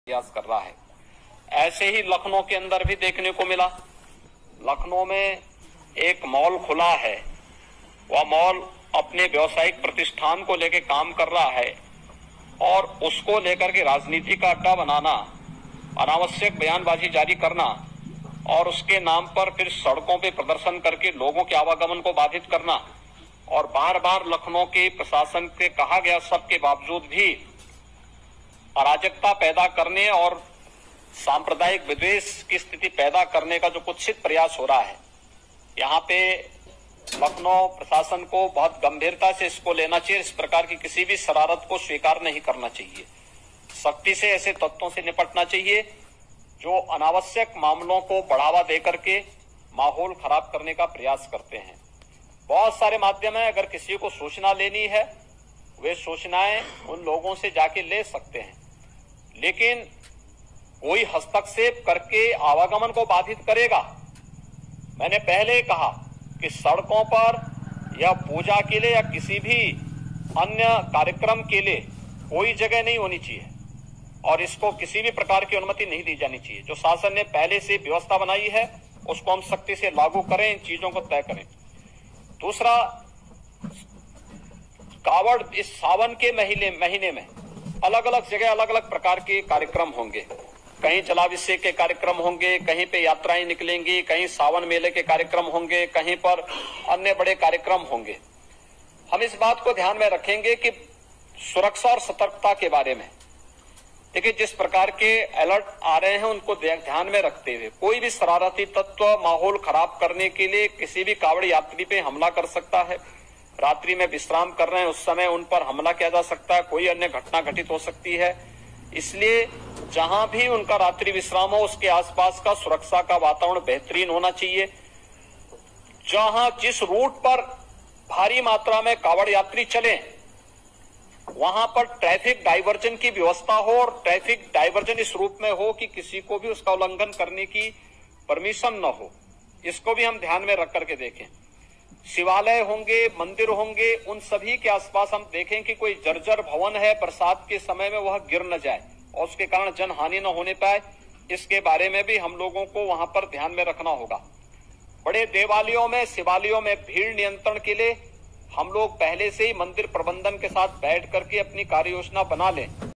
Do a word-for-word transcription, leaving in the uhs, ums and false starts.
प्रयास कर रहा है। ऐसे ही लखनऊ के अंदर भी देखने को मिला। लखनऊ में एक मॉल खुला है, वह मॉल अपने व्यवसायिक प्रतिष्ठान को लेकर काम कर रहा है और उसको लेकर के राजनीति का अड्डा बनाना, अनावश्यक बयानबाजी जारी करना और उसके नाम पर फिर सड़कों पे प्रदर्शन करके लोगों के आवागमन को बाधित करना और बार बार लखनऊ के प्रशासन से कहा गया सबके बावजूद भी अराजकता पैदा करने और सांप्रदायिक विद्वेष की स्थिति पैदा करने का जो कुत्सित प्रयास हो रहा है, यहाँ पे लखनऊ प्रशासन को बहुत गंभीरता से इसको लेना चाहिए। इस प्रकार की किसी भी शरारत को स्वीकार नहीं करना चाहिए। सख्ती से ऐसे तत्वों से निपटना चाहिए जो अनावश्यक मामलों को बढ़ावा देकर के माहौल खराब करने का प्रयास करते हैं। बहुत सारे माध्यम है, अगर किसी को सूचना लेनी है वे सूचनाएं उन लोगों से जाके ले सकते हैं, लेकिन कोई हस्तक्षेप करके आवागमन को बाधित करेगा। मैंने पहले कहा कि सड़कों पर या पूजा के लिए या किसी भी अन्य कार्यक्रम के लिए कोई जगह नहीं होनी चाहिए और इसको किसी भी प्रकार की अनुमति नहीं दी जानी चाहिए। जो शासन ने पहले से व्यवस्था बनाई है उसको हम सख्ती से लागू करें, इन चीजों को तय करें। दूसरा, कावड़ इस सावन के महीने महीने में अलग अलग जगह अलग अलग प्रकार के कार्यक्रम होंगे। कहीं जलाभिषेक के कार्यक्रम होंगे, कहीं पे यात्राएं निकलेंगी, कहीं सावन मेले के कार्यक्रम होंगे, कहीं पर अन्य बड़े कार्यक्रम होंगे। हम इस बात को ध्यान में रखेंगे कि सुरक्षा और सतर्कता के बारे में देखिए, जिस प्रकार के अलर्ट आ रहे हैं उनको ध्यान में रखते हुए कोई भी शरारती तत्व माहौल खराब करने के लिए किसी भी कावड़ यात्री पे हमला कर सकता है। रात्रि में विश्राम कर रहे हैं उस समय उन पर हमला किया जा सकता है, कोई अन्य घटना घटित हो सकती है। इसलिए जहां भी उनका रात्रि विश्राम हो उसके आसपास का सुरक्षा का वातावरण बेहतरीन होना चाहिए। जहां जिस रूट पर भारी मात्रा में कावड़ यात्री चले वहां पर ट्रैफिक डाइवर्जन की व्यवस्था हो और ट्रैफिक डाइवर्जन इस रूप में हो कि किसी को भी उसका उल्लंघन करने की परमिशन न हो। इसको भी हम ध्यान में रख करके देखें। शिवालय होंगे, मंदिर होंगे, उन सभी के आसपास हम देखें कि कोई जर्जर भवन है, बरसात के समय में वह गिर न जाए और उसके कारण जन हानि न होने पाए। इसके बारे में भी हम लोगों को वहां पर ध्यान में रखना होगा। बड़े देवालयों में, शिवालयों में भीड़ नियंत्रण के लिए हम लोग पहले से ही मंदिर प्रबंधन के साथ बैठ करके अपनी कार्य योजना बना लें।